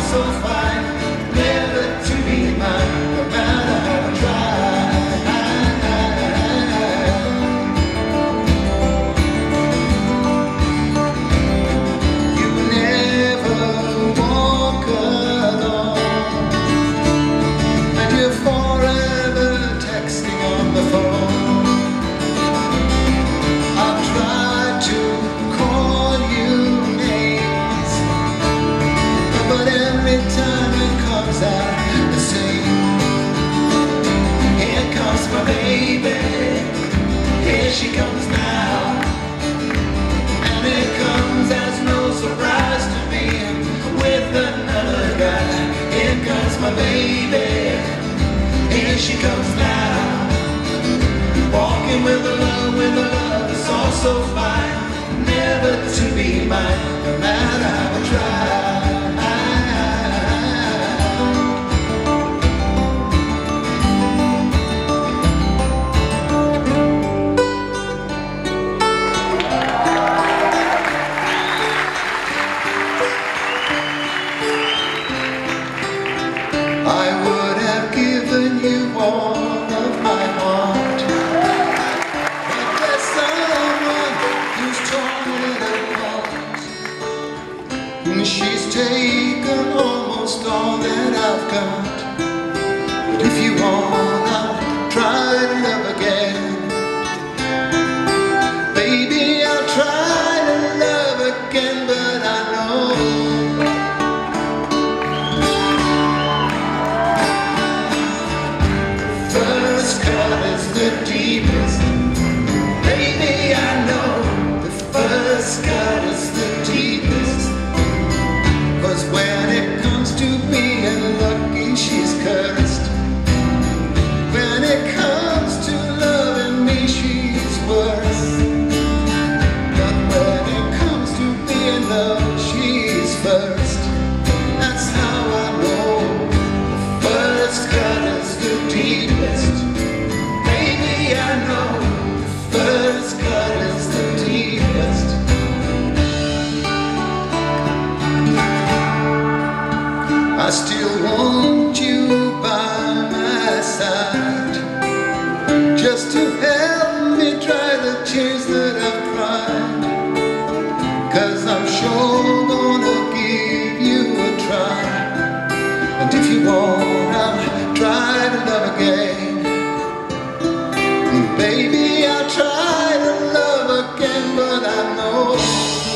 so fine, never to be mine, no matter how I try. You never walk alone, and you're forever texting on the phone. I've tried to call you names, but every time it comes out the same. Here comes my baby, here she comes now, and it comes as no surprise to me, with another guy. Here comes my baby, here she comes now, walking with a love that's all so fine, never to be mine, no matter how I try. I would have given you all of my heart, but there's someone who's torn it apart, and she's taken almost all that I've got. But if you want, I'll try to love again. Baby, I'll try to love again, but I know first cut is the deepest. Baby, I know the first cut is the deepest. 'Cause when it comes to being lucky, she's cursed. When it comes to loving me, she's worse. But when it comes to being loved, she's first. That's how I know the first cut is the deepest. Baby, I know the first cut is the deepest. I still want you by my side, just to help me dry the tears that I've cried. 'Cause I'm sure gonna give you a try, and if you want, I'll try to love again. Baby, I'll try to love again, but I know